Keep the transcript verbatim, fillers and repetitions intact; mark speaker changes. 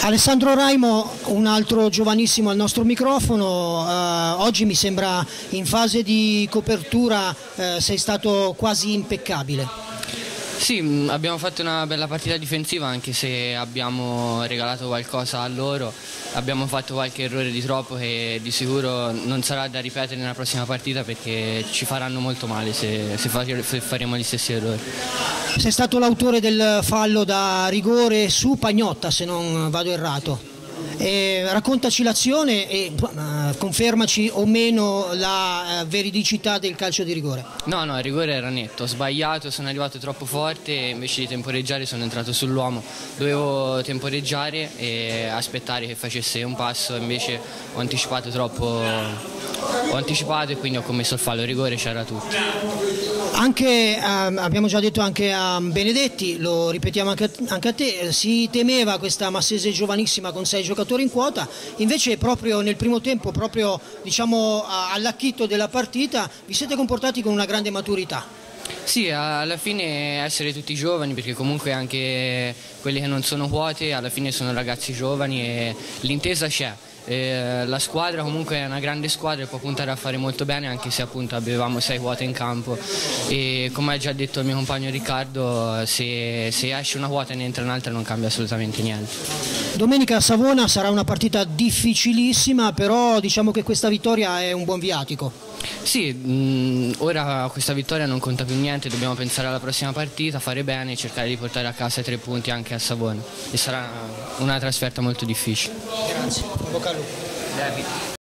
Speaker 1: Alessandro Raimo, un altro giovanissimo al nostro microfono, eh, oggi mi sembra in fase di copertura eh, sei stato quasi impeccabile.
Speaker 2: Sì, abbiamo fatto una bella partita difensiva, anche se abbiamo regalato qualcosa a loro, abbiamo fatto qualche errore di troppo che di sicuro non sarà da ripetere nella prossima partita, perché ci faranno molto male se, se, fa, se faremo gli stessi errori.
Speaker 1: Sei stato l'autore del fallo da rigore su Pagnotta, se non vado errato. E raccontaci l'azione e uh, confermaci o meno la uh, veridicità del calcio di rigore.
Speaker 2: No, no, il rigore era netto, ho sbagliato, sono arrivato troppo forte e invece di temporeggiare sono entrato sull'uomo. Dovevo temporeggiare e aspettare che facesse un passo, invece ho anticipato troppo, ho anticipato e quindi ho commesso il fallo. Il rigore c'era tutto.
Speaker 1: Anche, um, abbiamo già detto anche a Benedetti, lo ripetiamo anche a, anche a te, si temeva questa Massese giovanissima con sei giocatori in quota, invece proprio nel primo tempo, proprio diciamo all'acchito della partita, vi siete comportati con una grande maturità.
Speaker 2: Sì, alla fine essere tutti giovani, perché comunque anche quelli che non sono quote alla fine sono ragazzi giovani e l'intesa c'è. Eh, la squadra comunque è una grande squadra e può puntare a fare molto bene, anche se appunto avevamo sei quote in campo e come ha già detto il mio compagno Riccardo, se, se esce una quota e ne entra un'altra non cambia assolutamente niente.
Speaker 1: Domenica a Savona sarà una partita difficilissima, però diciamo che questa vittoria è un buon viatico.
Speaker 2: Sì, mh, ora questa vittoria non conta più niente, dobbiamo pensare alla prossima partita, fare bene e cercare di portare a casa i tre punti anche a Savona e sarà una trasferta molto difficile.
Speaker 1: Grazie, bocca al lupo.